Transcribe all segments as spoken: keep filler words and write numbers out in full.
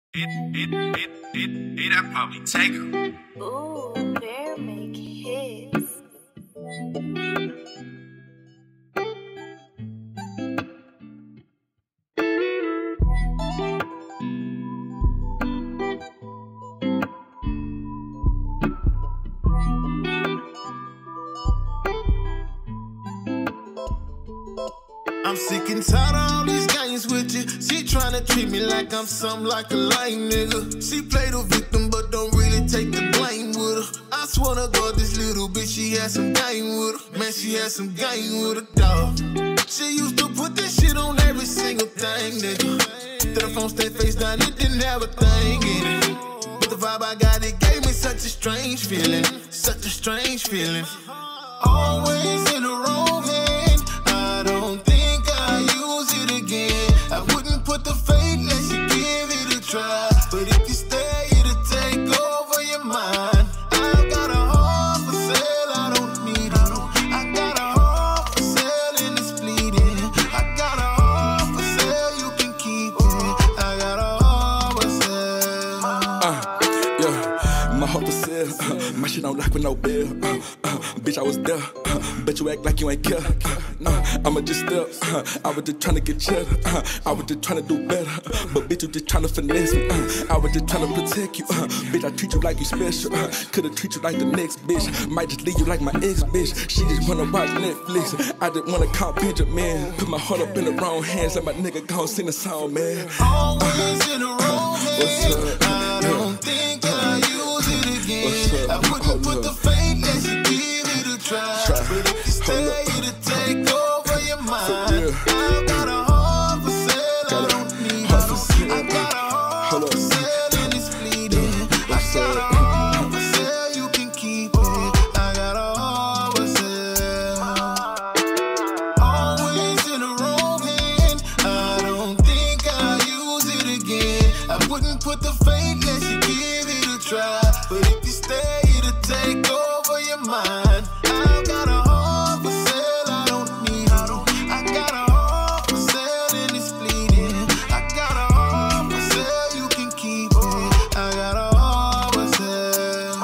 It, it, it, it, it, I probably take her. Ooh, bear make hits. I'm sick and tired of all these games with you. She tryna treat me like I'm something like a lame nigga. She play the victim but don't really take the blame with her. I swear to God, this little bitch, she had some game with her. Man, she had some game with her, dog. She used to put this shit on every single thing, nigga. Then the phone stayed face down, it didn't have a thing in it. But the vibe I got, it gave me such a strange feeling. Such a strange feeling. Always in the wrong hand. I don't think I use it again. I wouldn't put the fate unless you give it a try. But if you stay, it'll take over your mind. I got a heart for sale, I don't need it. I got a heart for sale and it's bleeding. I got a heart for sale, you can keep it. I got a heart for sale. Uh, yeah, my heart for sale. Uh, my shit don't lock with no bill. Uh, uh, bitch, I was there. Uh, bet you act like you ain't care. Uh, uh, I'ma just step. Uh, I was just tryna get cheddar. Uh, I was just tryna do better. Uh, but bitch, you just tryna finesse me. Uh, I was just tryna protect you. Uh, bitch, I treat you like you special. Uh, Could've treat you like the next bitch. Might just leave you like my ex bitch. She just wanna watch Netflix. I just wanna call Benjamin. Put my heart up in the wrong hands. Let my nigga go sing the song, man. Always in the wrong hands. I don't think I use it again. I wouldn't put the fate unless you give it a try. But if you stay, it'll take over your mind. I got a heart for sale, I don't need it. I got a heart for sale and it's bleeding. I got a heart for sale, you can keep it. I got a heart for sale. Always in the wrong hand. I don't think I use it again. I wouldn't put the fate unless you give it a try. But if you stay, it'll take over your mind. I got a heart for sale, I don't need it. I got a heart for sale and it's bleeding. I got a heart for sale, you can keep it. I got a heart for sale.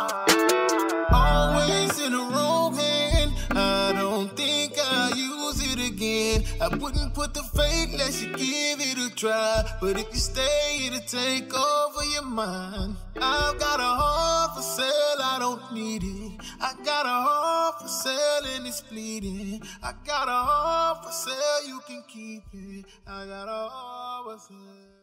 Always in the wrong hand. I don't think I use it again. I wouldn't put the fate unless you give it a try. But if you stay, it'll take over your mind. I've got a heart for sale, I don't need it. I got a heart for sale and it's bleeding. I got a heart for sale, you can keep it. I got a heart for sale.